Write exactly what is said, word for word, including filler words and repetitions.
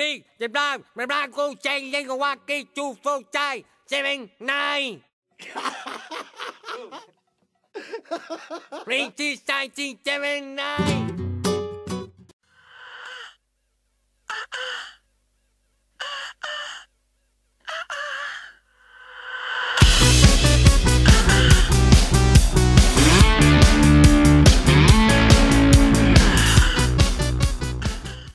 big, the black, the black go chain, then go walk it to four tie, seven, nine. Ring two, seven, nine.